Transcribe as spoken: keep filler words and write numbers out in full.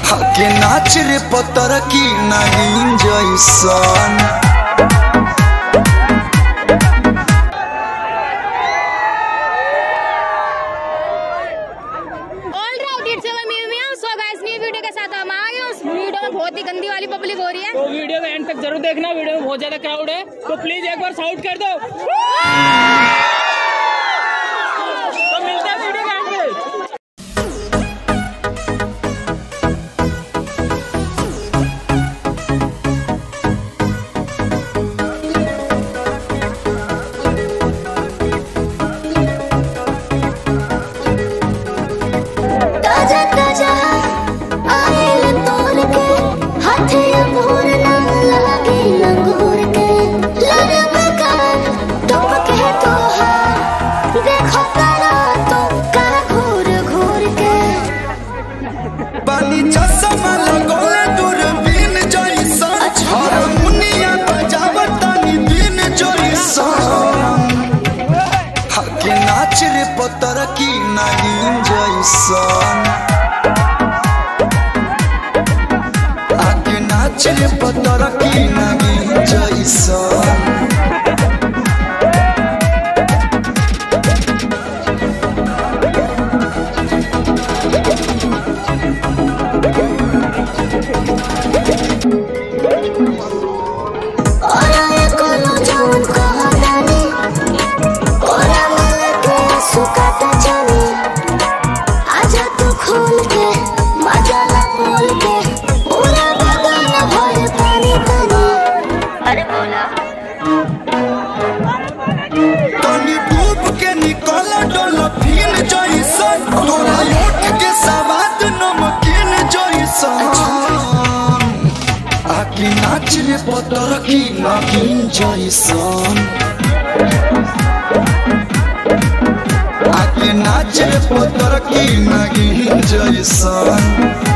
हके नाच रे पतर की नागिन जैसन। बहुत ही गंदी वाली पब्लिक हो रही है, तो वीडियो को एंड तक जरूर देखना। वीडियो में बहुत ज्यादा क्राउड है, तो प्लीज एक बार साउट कर दो। तो मिलते हैं वीडियो के एंड में। नाच रे पतर की नागिन जैसन, आके नाच रे पतर की नागिन जैसन। तनी डूब के निकल डॉल्फिन जैसन, तोरा ओठ के सवाद नमकीन जैसन। आके नाच रे पतर की नागिन जैसन, आके नाच रे पतर की नागिन जैसन।